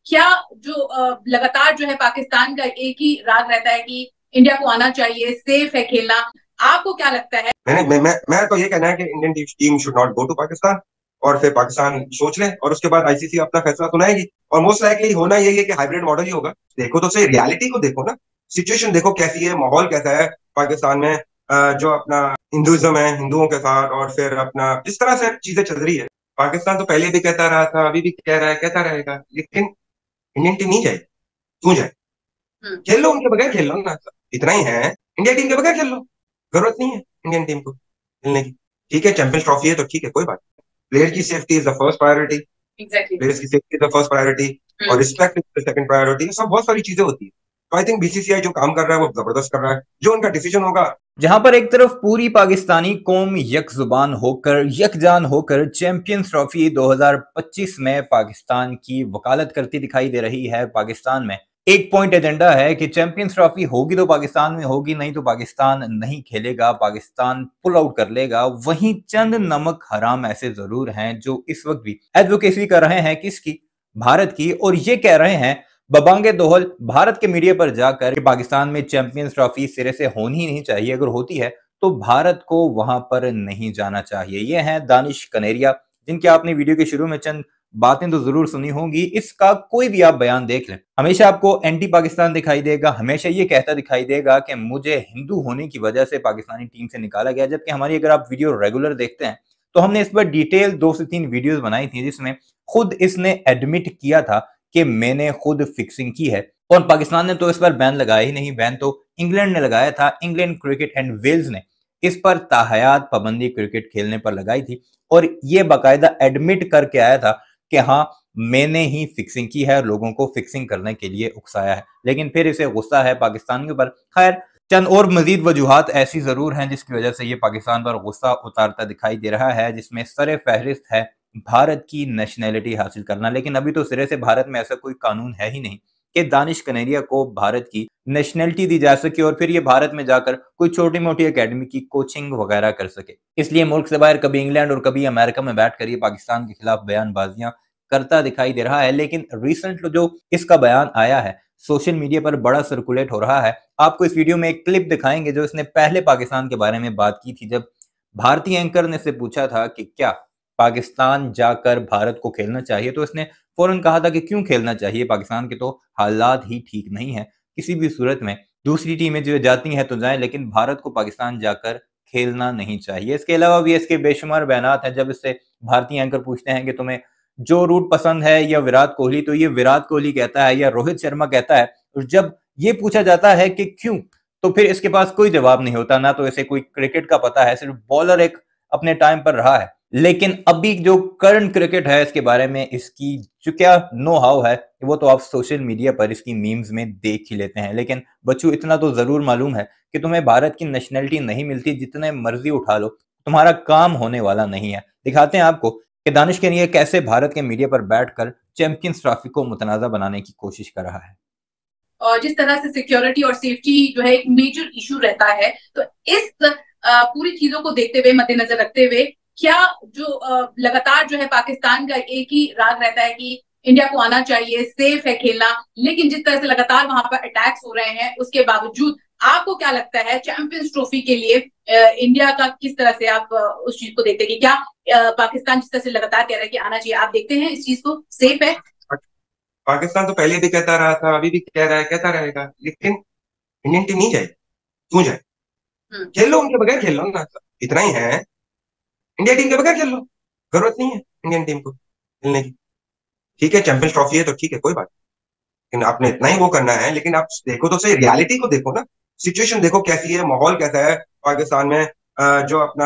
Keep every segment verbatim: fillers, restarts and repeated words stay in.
क्या जो अ, लगातार जो है पाकिस्तान का एक ही राग रहता है कि इंडिया को आना चाहिए, सेफ है खेलना। आपको क्या लगता है? मैंने मैं मैं मैं तो ये कहना है कि Indian team should not go to Pakistan. और फिर पाकिस्तान सोच ले और उसके बाद आईसीसी अपना फैसला सुनाएगी। और मोस्ट लाइकली होना यही है कि हाइब्रिड मॉडल ही होगा। देखो तो सही, रियलिटी को देखो ना। सिचुएशन देखो कैसी है, माहौल कैसा है पाकिस्तान में। अ, जो अपना हिंदुइज्म है, हिंदुओं के साथ, और फिर अपना जिस तरह से चीजें चल रही है। पाकिस्तान तो पहले भी कहता रहा था, अभी भी कह रहा है, कहता रहेगा, लेकिन इंडियन टीम नहीं जाए, क्यों जाए? हम्म। खेल लो उनके बगैर, खेल लो ना। इतना ही है, इंडिया टीम के बगैर खेल लो। जरूरत नहीं है इंडियन टीम को खेलने की। ठीक है, चैंपियंस ट्रॉफी है तो ठीक है, कोई बात नहीं। प्लेयर की safety is the first priority. Exactly. Players की safety is the first priority. और hmm. Respect is the second priority. सब बहुत सारी चीजें होती है। तो आई थिंक बीसीसीआई जो काम कर रहा है वो जबरदस्त कर रहा है। जो उनका डिसीजन होगा। जहां पर एक तरफ पूरी पाकिस्तानी कौम यकजुबान होकर यकजान होकर चैंपियंस ट्रॉफी दो हज़ार पच्चीस में पाकिस्तान की वकालत करती दिखाई दे रही है। पाकिस्तान में एक पॉइंट एजेंडा है कि चैंपियंस ट्रॉफी होगी तो पाकिस्तान में होगी, नहीं तो पाकिस्तान नहीं खेलेगा, पाकिस्तान पुल आउट कर लेगा। वहीं चंद नमक हराम ऐसे जरूर हैं जो इस वक्त भी एडवोकेसी कर रहे हैं किसकी, भारत की, और ये कह रहे हैं बबांगे दोहल भारत के मीडिया पर जाकर कि पाकिस्तान में चैंपियंस ट्रॉफी सिरे से होनी ही नहीं चाहिए, अगर होती है तो भारत को वहां पर नहीं जाना चाहिए। ये हैं दानिश कनेरिया, जिनकी आपने वीडियो के शुरू में चंद बातें तो जरूर सुनी होंगी। इसका कोई भी आप बयान देख लें, हमेशा आपको एंटी पाकिस्तान दिखाई देगा, हमेशा ये कहता दिखाई देगा कि मुझे हिंदू होने की वजह से पाकिस्तानी टीम से निकाला गया। जबकि हमारी अगर आप वीडियो रेगुलर देखते हैं तो हमने इस पर डिटेल दो से तीन वीडियोस बनाई थी, जिसमें खुद इसने एडमिट किया था कि मैंने खुद फिक्सिंग की है। और पाकिस्तान ने तो इस पर बैन लगाया ही नहीं, बैन तो इंग्लैंड ने लगाया था। इंग्लैंड क्रिकेट एंड वेल्स ने इस पर ताहयात पाबंदी क्रिकेट खेलने पर लगाई थी, और ये बाकायदा एडमिट करके आया था कि हाँ मैंने ही फिक्सिंग की है, लोगों को फिक्सिंग करने के लिए उकसाया है। लेकिन फिर इसे गुस्सा है पाकिस्तान के ऊपर। खैर, चंद और मजीद वजूहात ऐसी जरूर हैं जिसकी वजह से ये पाकिस्तान पर गुस्सा उतारता दिखाई दे रहा है, जिसमें सरे फहरिस्त है भारत की नेशनैलिटी हासिल करना। लेकिन अभी तो सिरे से भारत में ऐसा कोई कानून है ही नहीं कि दानिश कनेरिया को भारत की नेशनैलिटी दी जा सके और फिर ये भारत में जाकर कोई छोटी मोटी एकेडमी की कोचिंग वगैरह कर सके। इसलिए मुल्क से बाहर कभी इंग्लैंड और कभी अमेरिका में बैठकर ये पाकिस्तान के खिलाफ बयानबाजियां करता दिखाई दे रहा है। लेकिन रिसेंट जो इसका बयान आया है सोशल मीडिया पर बड़ा सर्कुलेट हो रहा है। आपको इस वीडियो में एक क्लिप दिखाएंगे जो इसने पहले पाकिस्तान के बारे में बात की थी, जब भारतीय एंकर ने से पूछा था कि क्या पाकिस्तान जाकर भारत को खेलना चाहिए, तो इसने फौरन कहा था कि क्यों खेलना चाहिए, पाकिस्तान के तो हालात ही ठीक नहीं है, किसी भी सूरत में दूसरी टीमें जो जाती हैं तो जाएं, लेकिन भारत को पाकिस्तान जाकर खेलना नहीं चाहिए। इसके अलावा भी इसके बेशुमार बयानात हैं। जब इससे भारतीय एंकर पूछते हैं कि तुम्हें जो रूट पसंद है या विराट कोहली, तो ये विराट कोहली कहता है या रोहित शर्मा कहता है। और जब ये पूछा जाता है कि क्यों, तो फिर इसके पास कोई जवाब नहीं होता, ना तो इसे कोई क्रिकेट का पता है, सिर्फ बॉलर एक अपने टाइम पर रहा है। लेकिन अभी जो करंट क्रिकेट है इसके बारे में इसकी जो क्या नो हाउ है वो तो आप सोशल मीडिया पर इसकी मीम्स में देख ही लेते हैं। लेकिन बच्चों, इतना तो जरूर मालूम है कि तुम्हें भारत की नेशनैलिटी नहीं मिलती, जितने मर्जी उठा लो, तुम्हारा काम होने वाला नहीं है। दिखाते हैं आपको कि दानिश कनेरिया कैसे भारत के मीडिया पर बैठकर चैंपियंस ट्रॉफी को मुतनाज़ा बनाने की कोशिश कर रहा है। और जिस तरह से सिक्योरिटी और सेफ्टी जो है एक मेजर इशू रहता है, तो इस अ, पूरी चीजों को देखते हुए, मद्देनजर रखते हुए, क्या जो अ, लगातार जो है पाकिस्तान का एक ही राग रहता है कि इंडिया को आना चाहिए, सेफ है खेलना, लेकिन जिस तरह से लगातार वहां पर अटैक्स हो रहे हैं उसके बावजूद आपको क्या लगता है चैंपियंस ट्रॉफी के लिए अ, इंडिया का किस तरह से आप अ, उस चीज को देखते हैं कि क्या अ, पाकिस्तान जिस तरह से लगातार कह रहा है कि आना चाहिए, आप देखते हैं इस चीज को सेफ है? पाकिस्तान तो पहले भी कहता रहा था, अभी भी कह रहा है, कहता रहेगा, लेकिन इंडियन टीम नहीं जाए, क्यों जाए? हम्म। खेल लो उनके बगैर, खेल लो ना। इतना ही है, इंडिया टीम के बगैर खेल लो। जरूरत नहीं है इंडियन टीम को खेलने की। ठीक है, चैंपियंस ट्रॉफी है तो ठीक है, कोई बात नहीं। लेकिन आपने इतना ही वो करना है। लेकिन आप देखो तो सही, रियलिटी को देखो ना। सिचुएशन देखो कैसी है, माहौल कैसा है पाकिस्तान में। अ, जो अपना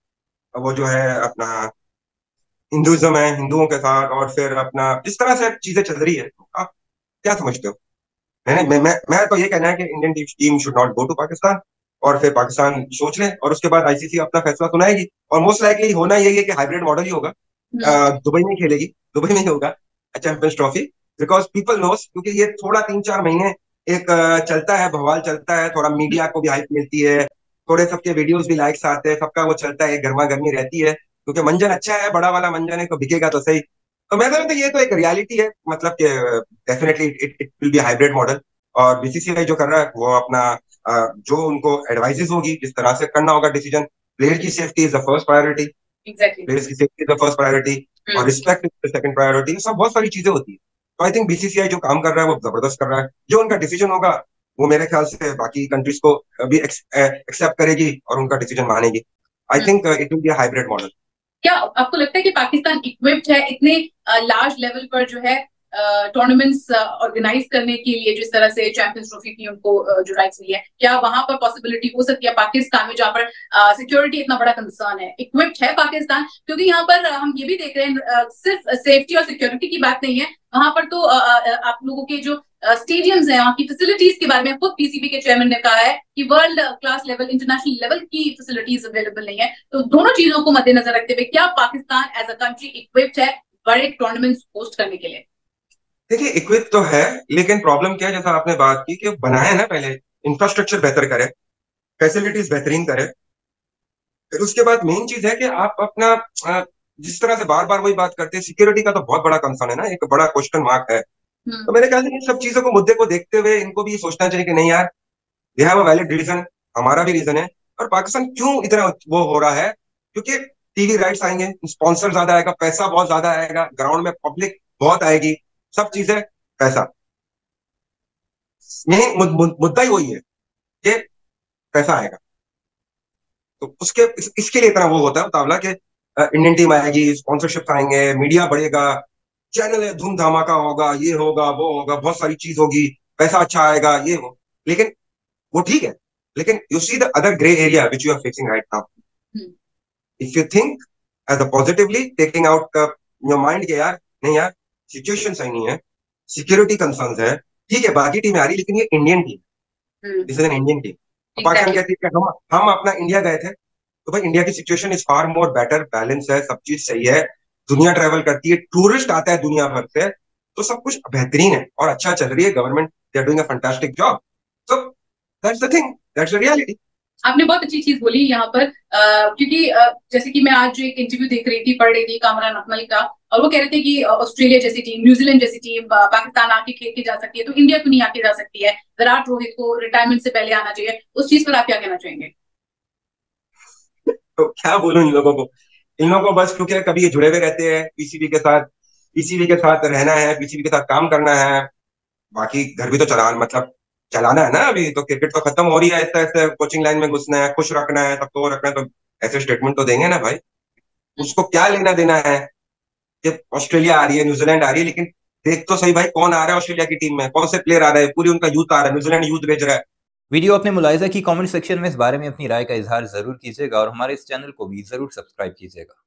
वो जो है अपना हिंदुइज्म है, हिंदुओं के साथ, और फिर अपना जिस तरह से चीजें चल रही है। तो आप क्या समझते हो? मैंने मैं मैं मैं तो ये कहना है कि Indian team should not go to Pakistan. और फिर पाकिस्तान सोच ले और उसके बाद आईसीसी अपना फैसला सुनाएगी। और मोस्ट लाइकली होना यही है कि हाइब्रिड मॉडल ही होगा। हम्म। अ, दुबई में खेलेगी, दुबई में ही होगा Champions Trophy. Because people knows, क्योंकि ये थोड़ा तीन चार महीने एक अ, चलता है, बवाल चलता है, थोड़ा मीडिया को भी हाइप मिलती है, थोड़े सबके वीडियोस भी लाइक्स आते हैं, सबका वो चलता है, गर्मा गर्मी रहती है, क्योंकि मंजर अच्छा है, बड़ा वाला मंजर है तो बिकेगा तो सही। तो मैं समझता हूँ ये तो एक रियलिटी है, मतलब कि definitely it it will be hybrid model. और बीसीसीआई जो कर रहा है वो अपना अ, जो उनको एडवाइजेस होगी जिस तरह से करना होगा डिसीजन, प्लेयर की safety is the first priority, exactly. Players की safety is the first priority, और respect is the second priority. सब बहुत सारी चीजें होती है। तो आई थिंक बीसीसीआई जो काम कर रहा है वो जबरदस्त कर रहा है। जो उनका डिसीजन होगा वो मेरे ख्याल से बाकी कंट्रीज को भी एक्सेप्ट करेगी और उनका डिसीजन मानेगी। I think it will be hybrid model. क्या आपको लगता है कि पाकिस्तान इक्विप्ड है इतने लार्ज लेवल पर जो है टूर्नामेंट्स ऑर्गेनाइज करने के लिए, जिस तरह से चैंपियंस ट्रॉफी की उनको uh, जो राइट्स मिली है, क्या वहां पर पॉसिबिलिटी हो सकती है पाकिस्तान में, जहां पर सिक्योरिटी uh, इतना बड़ा कंसर्न है? इक्विप्ड है पाकिस्तान? क्योंकि यहाँ पर uh, हम ये भी देख रहे हैं uh, सिर्फ सेफ्टी और सिक्योरिटी की बात नहीं है, वहां पर तो uh, uh, आप लोगों के जो स्टेडियम्स हैं, वहाँ की फैसिलिटीज के बारे में खुद पीसीबी के चेयरमैन ने कहा है कि world class level, international level की फैसिलिटीज अवेलेबल नहीं है। तो दोनों चीजों को मद्देनजर रखते हुए क्या Pakistan as a country equipped है बड़े टूर्नामेंट्स होस्ट करने के लिए? देखिए, इक्विप तो है, लेकिन प्रॉब्लम क्या है, जैसा आपने बात की कि बनाए ना, पहले इंफ्रास्ट्रक्चर बेहतर करे, फैसिलिटीज बेहतरीन करे, फिर उसके बाद मेन चीज है कि आप अपना अ, जिस तरह से बार बार वही बात करते हैं, सिक्योरिटी का तो बहुत बड़ा कंसर्न है ना, एक बड़ा क्वेश्चन मार्क है। तो मेरे ख्याल से इन सब चीजों को, मुद्दे को देखते हुए इनको भी सोचना चाहिए कि नहीं यार, they have a valid reason, हमारा भी रीजन है। और पाकिस्तान क्यों इतना वो हो रहा है? क्योंकि टीवी राइट्स आएंगे, स्पॉन्सर ज्यादा आएगा, पैसा बहुत ज्यादा आएगा, ग्राउंड में पब्लिक बहुत आएगी, सब चीजें पैसा। यही मुद, मुद, मुद्दा ही वही है कि पैसा आएगा। तो उसके इस, इसके लिए इतना वो होता है मुकाबला कि इंडियन टीम आएगी, स्पॉन्सरशिप आएंगे, मीडिया बढ़ेगा, चैनल धूम धमाका होगा, ये होगा वो होगा, बहुत सारी चीज होगी, पैसा अच्छा आएगा, ये हो। लेकिन वो ठीक है, लेकिन you see the other grey area which you are facing right now. If you think as a positively, taking out your mind के यार नहीं यार, सिचुएशन सही नहीं है, सिक्योरिटी कंसर्न्स है, ठीक है बाकी टीम आ रही, लेकिन ये Indian team, this is an Indian team. Pakistan कहती है कि हम हम अपना इंडिया गए थे, तो भाई इंडिया की situation is far more better, balance है, सब चीज सही है, दुनिया ट्रेवल करती है, टूरिस्ट आता है दुनिया भर से, तो सब कुछ बेहतरीन है और अच्छा चल रही है, government they are doing a fantastic job. So that's the thing, that's the reality. आपने बहुत अच्छी चीज बोली यहाँ पर, आ, क्योंकि आ, जैसे कि मैं आज जो एक इंटरव्यू देख रही थी, पढ़ रही थी कामरान अकमल का, और वो कह रहे थे कि ऑस्ट्रेलिया जैसी टीम, न्यूजीलैंड जैसी टीम पाकिस्तान आके खेल के जा सकती है, तो इंडिया क्यों नहीं आके जा सकती है? विराट रोहित को रिटायरमेंट से पहले आना चाहिए। उस चीज पर आप क्या कहना चाहेंगे? तो क्या बोलूं इन लोगों को, इन लोगों को बस क्योंकि कभी ये जुड़े हुए रहते हैं पीसीबी के साथ, पीसीबी के साथ रहना है, पीसीबी के साथ काम करना है, बाकी घर भी तो चला मतलब चलाना है ना। अभी तो क्रिकेट तो खत्म हो रही है, ऐसा ऐसे कोचिंग लाइन में घुसना है, खुश रखना है, सबको रखना है, तो ऐसे स्टेटमेंट तो देंगे ना भाई। उसको क्या लेना देना है कि ऑस्ट्रेलिया आ रही है, न्यूजीलैंड आ रही है, लेकिन देख तो सही भाई कौन आ रहा है ऑस्ट्रेलिया की टीम में, कौन से प्लेयर आ रहे हैं, पूरी उनका यूथ आ रहा है, न्यूजीलैंड यूथ भेज रहा है। वीडियो अपने मुलाहिजा की कमेंट सेक्शन में इस बारे में अपनी राय का इजहार जरूर कीजिएगा और हमारे इस चैनल को भी जरूर सब्सक्राइब कीजिएगा।